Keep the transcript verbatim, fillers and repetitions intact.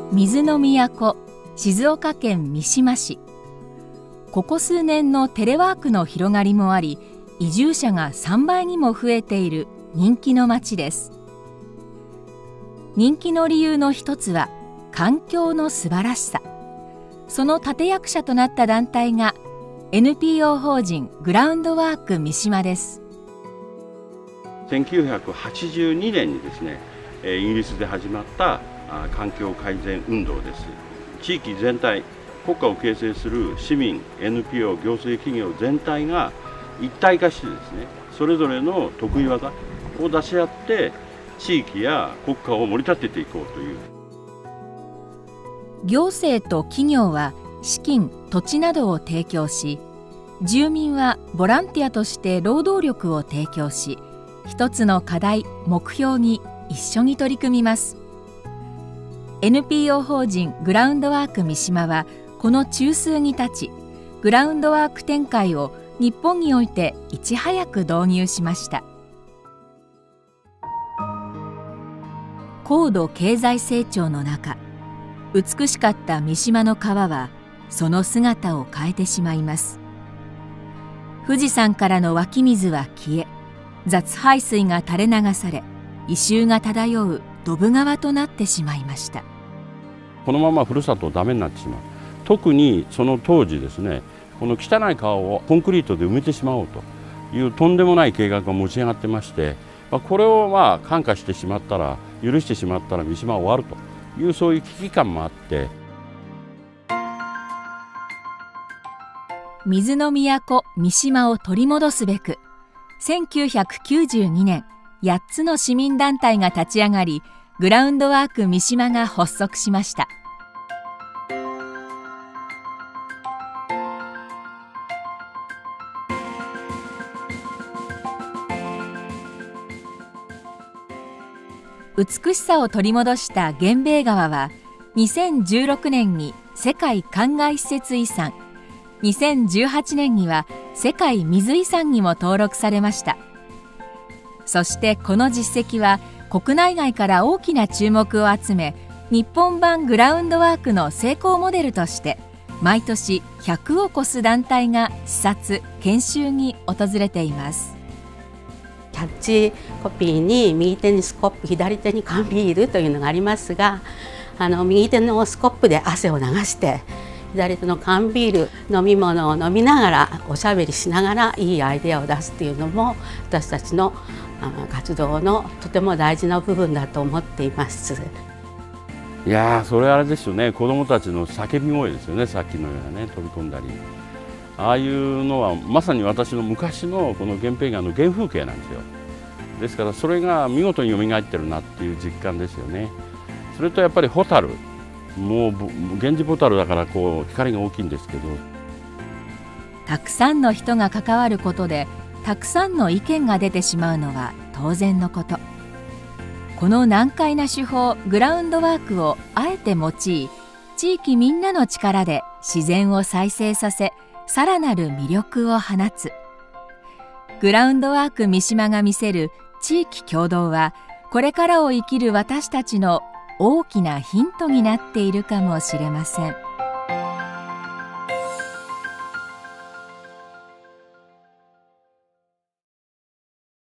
水の都、静岡県三島市。ここ数年のテレワークの広がりもあり、移住者がさんばいにも増えている人気の町です。人気の理由の一つは環境の素晴らしさ。その立役者となった団体が エヌピーオー 法人グラウンドワーク三島です。 せんきゅうひゃくはちじゅうにねんにですね、イギリスで始まった環境改善運動です。地域全体、国家を形成する市民、エヌピーオー、行政企業全体が一体化してですね、それぞれの得意技を出し合って地域や国家を盛り立てていこうという。 行政と企業は資金、土地などを提供し、住民はボランティアとして労働力を提供し、一つの課題、目標に一緒に取り組みます。エヌピーオー 法人グラウンドワーク三島はこの中枢に立ち、グラウンドワーク展開を日本においていち早く導入しました。高度経済成長の中、美しかった三島の川はその姿を変えてしまいます。富士山からの湧き水は消え、雑排水が垂れ流され、異臭が漂うドブ川となってしまいました。 このままふるさとダメになってしまう。特にその当時ですね、この汚い川をコンクリートで埋めてしまおうというとんでもない計画が持ち上がってまして、これをまあ看過してしまったら、許してしまったら三島は終わるという、そういう危機感もあって、 水の都三島を取り戻すべく、せんきゅうひゃくきゅうじゅうにねんやっつの市民団体が立ち上がり、グラウンドワーク三島が発足しました。美しさを取り戻した源兵衛川はにせんじゅうろくねんに世界灌漑施設遺産、にせんじゅうはちねんには世界水遺産にも登録されました。そしてこの実績は国内外から大きな注目を集め、日本版グラウンドワークの成功モデルとして毎年ひゃくを超す団体が視察・研修に訪れています。 キャッチコピーに右手にスコップ、左手に缶ビールというのがありますが、あの右手のスコップで汗を流して、左手の缶ビール、飲み物を飲みながらおしゃべりしながらいいアイデアを出すっていうのも私たちの活動のとても大事な部分だと思っています。 いやー、それあれですよね、子どもたちの叫び声ですよね。さっきのようなね、飛び込んだり、ああいうのはまさに私の昔のこの源平川の原風景なんですよ。ですからそれが見事に蘇ってるなっていう実感ですよね。それとやっぱりホタル、もう源氏ホタルだからこう光が大きいんですけど、 たくさんの人が関わることでたくさんの意見が出てしまうのは当然のこと。この難解な手法グラウンドワークをあえて用い、地域みんなの力で自然を再生させ、さらなる魅力を放つ。グラウンドワーク三島が見せる地域協働は、これからを生きる私たちの大きなヒントになっているかもしれません。